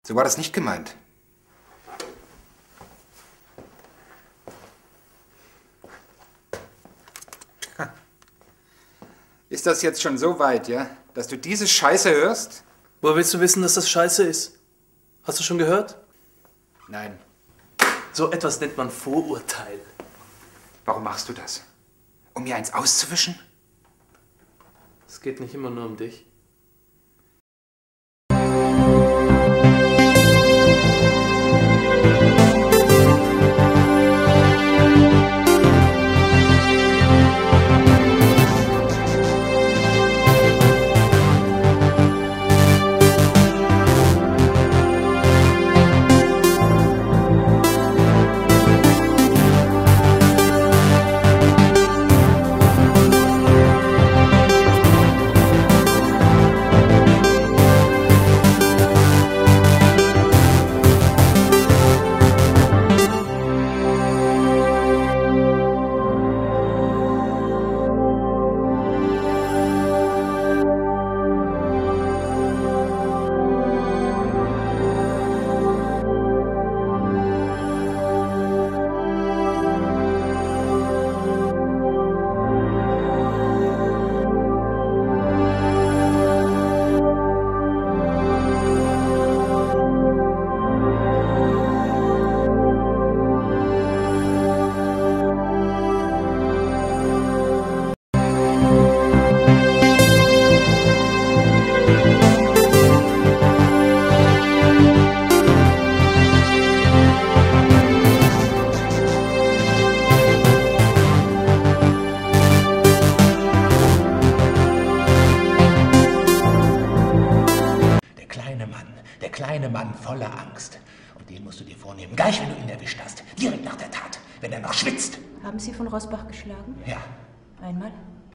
So war das nicht gemeint. Ist das jetzt schon so weit, ja? Dass du diese Scheiße hörst? Woher willst du wissen, dass das Scheiße ist? Hast du schon gehört? Nein. So etwas nennt man Vorurteil. Warum machst du das? Um mir eins auszuwischen? Es geht nicht immer nur um dich. Der kleine Mann voller Angst. Und den musst du dir vornehmen, gleich wenn du ihn erwischt hast. Direkt nach der Tat, wenn er noch schwitzt. Haben Sie von Rosbach geschlagen? Ja. Einmal?